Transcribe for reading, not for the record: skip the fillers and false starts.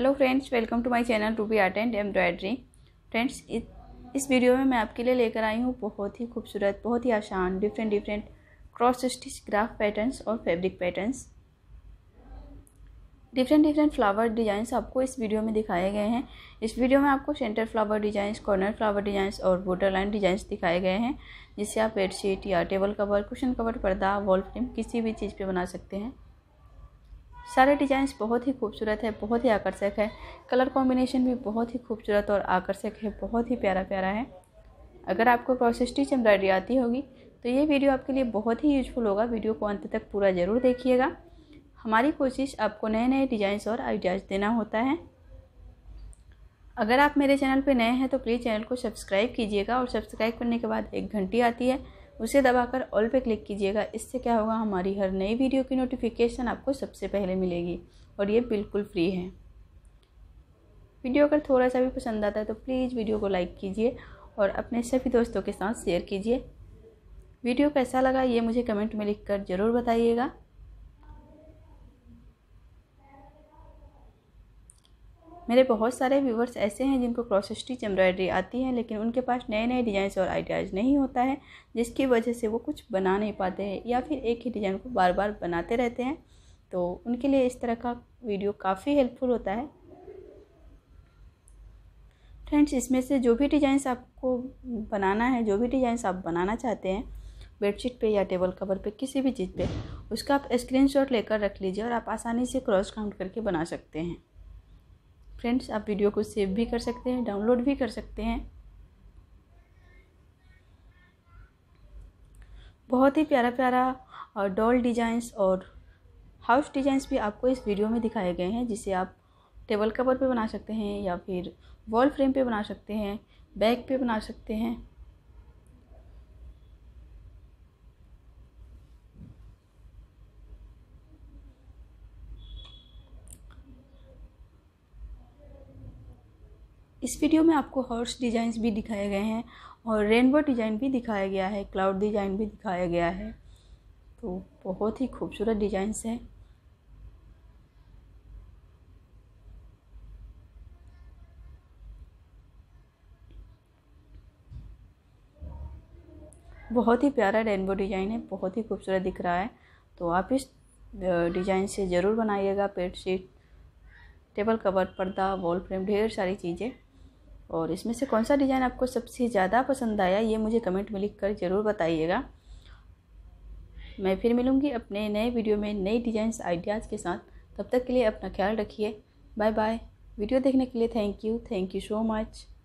Hello friends, welcome to my channel Ruby art and embroidery. Friends, इस video में मैं आपके लिए लेकर आई हूँ बहुत ही खूबसूरत, बहुत ही आसान different cross stitch graph patterns और fabric patterns. Different flower designs आपको इस वीडियो में दिखाए गए हैं। इस वीडियो में आपको centre flower designs, corner flower designs और बॉर्डर लाइन डिज़ाइंस दिखाए गए हैं, जिससे आप बेडशीट या टेबल कवर, कुशन कवर, पर्दा, वॉल फ्रेम किसी भी चीज़ पे बना सकते हैं। सारे डिज़ाइंस बहुत ही खूबसूरत है, बहुत ही आकर्षक है। कलर कॉम्बिनेशन भी बहुत ही खूबसूरत और आकर्षक है, बहुत ही प्यारा है। अगर आपको क्रॉस स्टिच एम्ब्रॉयडरी आती होगी तो ये वीडियो आपके लिए बहुत ही यूजफुल होगा। वीडियो को अंत तक पूरा ज़रूर देखिएगा। हमारी कोशिश आपको नए डिज़ाइंस और आइडियाज़ देना होता है। अगर आप मेरे चैनल पर नए हैं तो प्लीज़ चैनल को सब्सक्राइब कीजिएगा और सब्सक्राइब करने के बाद एक घंटी आती है, उसे दबाकर ऑल पे क्लिक कीजिएगा। इससे क्या होगा, हमारी हर नई वीडियो की नोटिफिकेशन आपको सबसे पहले मिलेगी और ये बिल्कुल फ्री है। वीडियो अगर थोड़ा सा भी पसंद आता है तो प्लीज़ वीडियो को लाइक कीजिए और अपने सभी दोस्तों के साथ शेयर कीजिए। वीडियो कैसा लगा ये मुझे कमेंट में लिखकर ज़रूर बताइएगा। मेरे बहुत सारे व्यूवर्स ऐसे हैं जिनको क्रॉस स्टिच एम्ब्रॉयडरी आती है, लेकिन उनके पास नए डिज़ाइंस और आइडियाज़ नहीं होता है, जिसकी वजह से वो कुछ बना नहीं पाते हैं या फिर एक ही डिज़ाइन को बार बार बनाते रहते हैं। तो उनके लिए इस तरह का वीडियो काफ़ी हेल्पफुल होता है। फ्रेंड्स, इसमें से जो भी डिज़ाइंस आपको बनाना है, जो भी डिज़ाइंस आप बनाना चाहते हैं बेडशीट पे या टेबल कवर पे, किसी भी चीज़ पे, उसका आप स्क्रीनशॉट लेकर रख लीजिए और आप आसानी से क्रॉस काउंट करके बना सकते हैं। फ्रेंड्स, आप वीडियो को सेव भी कर सकते हैं, डाउनलोड भी कर सकते हैं। बहुत ही प्यारा डॉल डिज़ाइंस और हाउस डिज़ाइंस भी आपको इस वीडियो में दिखाए गए हैं, जिसे आप टेबल कवर पे बना सकते हैं या फिर वॉल फ्रेम पे बना सकते हैं, बैग पे बना सकते हैं। इस वीडियो में आपको हॉर्स डिज़ाइंस भी दिखाए गए हैं और रेनबो डिज़ाइन भी दिखाया गया है, क्लाउड डिज़ाइन भी दिखाया गया है। तो बहुत ही खूबसूरत डिज़ाइंस हैं। बहुत ही प्यारा रेनबो डिज़ाइन है, बहुत ही खूबसूरत दिख रहा है। तो आप इस डिज़ाइन से ज़रूर बनाइएगा बेडशीट, टेबल कवर, पर्दा, वॉल फ्रेम, ढेर सारी चीज़ें। और इसमें से कौन सा डिज़ाइन आपको सबसे ज़्यादा पसंद आया ये मुझे कमेंट में लिखकर ज़रूर बताइएगा। मैं फिर मिलूँगी अपने नए वीडियो में नई डिज़ाइंस आइडियाज़ के साथ। तब तक के लिए अपना ख्याल रखिए। Bye bye. वीडियो देखने के लिए थैंक यू सो मच।